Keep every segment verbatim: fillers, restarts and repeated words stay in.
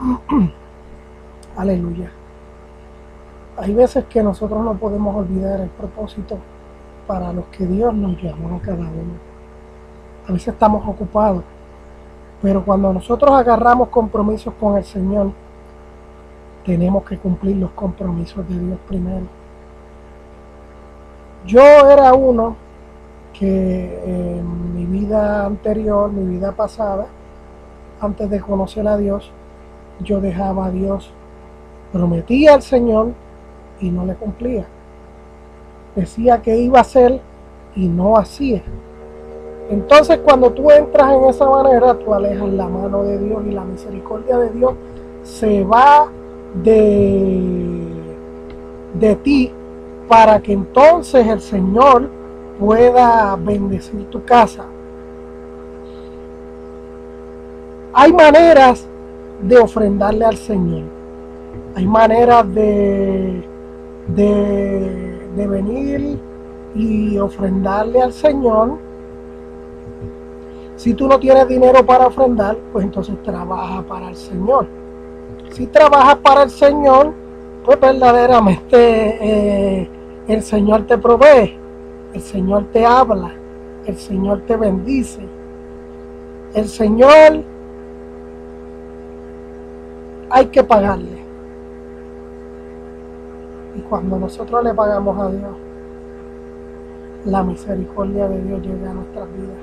Aleluya. Hay veces que nosotros no podemos olvidar el propósito para los que Dios nos llamó a cada uno. A veces estamos ocupados, pero cuando nosotros agarramos compromisos con el Señor, tenemos que cumplir los compromisos de Dios primero. Yo era uno que en mi vida anterior, mi vida pasada, antes de conocer a Dios, yo dejaba a Dios, prometía al Señor y no le cumplía. Decía que iba a hacer y no hacía. Entonces cuando tú entras en esa manera, tú alejas la mano de Dios y la misericordia de Dios se va de, de ti, para que entonces el Señor pueda bendecir tu casa. Hay maneras de ofrendarle al Señor. Hay maneras de, de, de venir y ofrendarle al Señor. Si tú no tienes dinero para ofrendar, pues entonces trabaja para el Señor. Si trabajas para el Señor, pues verdaderamente eh, el Señor te provee, el Señor te habla, el Señor te bendice. El Señor hay que pagarle. Y cuando nosotros le pagamos a Dios, la misericordia de Dios llega a nuestras vidas.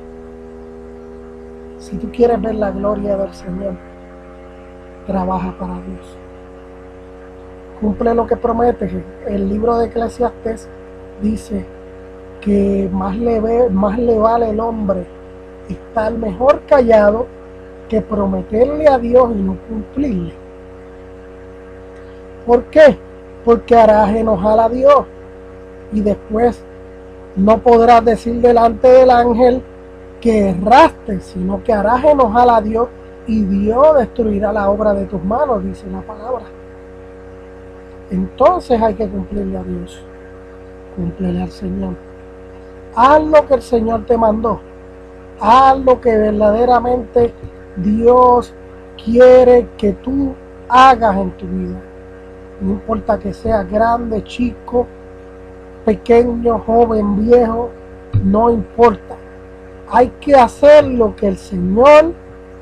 Si tú quieres ver la gloria del Señor, trabaja para Dios. Cumple lo que promete. El libro de Eclesiastés dice que más le, ve, más le vale el hombre estar mejor callado que prometerle a Dios y no cumplirle. ¿Por qué? Porque harás enojar a Dios y después no podrás decir delante del ángel que erraste, sino que harás enojar a Dios y Dios destruirá la obra de tus manos, dice la palabra. Entonces hay que cumplirle a Dios, cumplirle al Señor. Haz lo que el Señor te mandó, haz lo que verdaderamente Dios quiere que tú hagas en tu vida. No importa que sea grande, chico, pequeño, joven, viejo, no importa. Hay que hacer lo que el Señor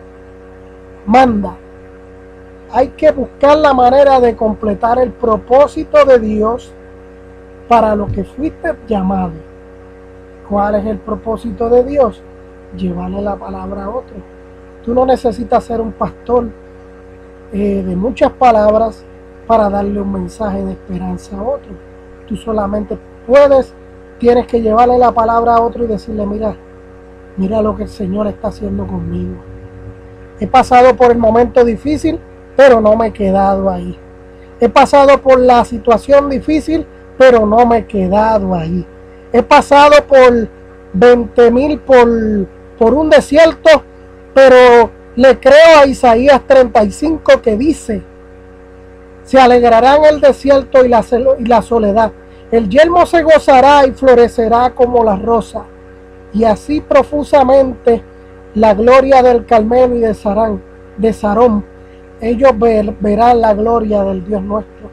manda. Hay que buscar la manera de completar el propósito de Dios para lo que fuiste llamado. ¿Cuál es el propósito de Dios? Llevarle la palabra a otro. Tú no necesitas ser un pastor eh, de muchas palabras para darle un mensaje de esperanza a otro. Tú solamente puedes, tienes que llevarle la palabra a otro y decirle, mira, mira lo que el Señor está haciendo conmigo. He pasado por el momento difícil, pero no me he quedado ahí. He pasado por la situación difícil, pero no me he quedado ahí. He pasado por veinte mil, por, por un desierto, pero le creo a Isaías treinta y cinco que dice, se alegrará en el desierto y la, y la soledad. El yelmo se gozará y florecerá como la rosa. Y así profusamente la gloria del Carmelo y de Sarán, de Sarón. Ellos ver, verán la gloria del Dios nuestro.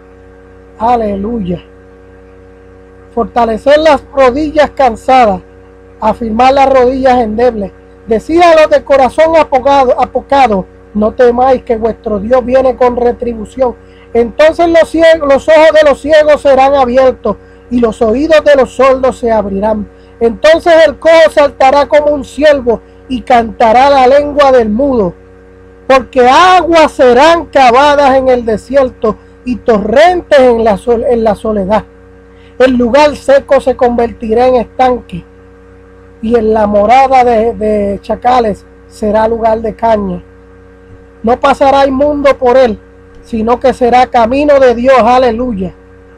Aleluya. Fortalecer las rodillas cansadas, afirmar las rodillas endebles. Decid a los de corazón apocado, apocado, no temáis que vuestro Dios viene con retribución. Entonces los, ciegos, los ojos de los ciegos serán abiertos y los oídos de los sordos se abrirán. Entonces el cojo saltará como un ciervo y cantará la lengua del mudo. Porque aguas serán cavadas en el desierto y torrentes en la, sol, en la soledad. El lugar seco se convertirá en estanque y en la morada de, de chacales será lugar de caña. No pasará inmundo por él, sino que será camino de Dios. Aleluya.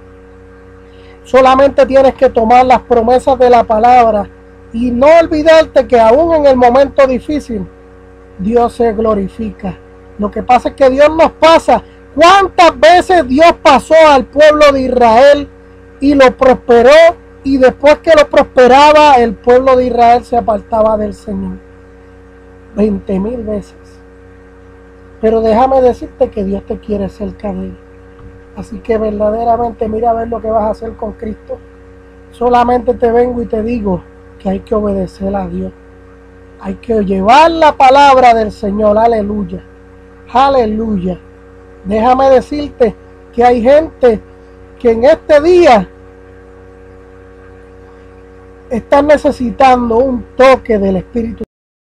Solamente tienes que tomar las promesas de la palabra y no olvidarte que aún en el momento difícil Dios se glorifica. Lo que pasa es que Dios nos pasa. ¿Cuántas veces Dios pasó al pueblo de Israel y lo prosperó? Y después que lo prosperaba, el pueblo de Israel se apartaba del Señor. Veinte mil veces. Pero déjame decirte que Dios te quiere cerca de Él. Así que verdaderamente mira a ver lo que vas a hacer con Cristo. Solamente te vengo y te digo que hay que obedecer a Dios. Hay que llevar la palabra del Señor. Aleluya. Aleluya. Déjame decirte que hay gente que en este día están necesitando un toque del Espíritu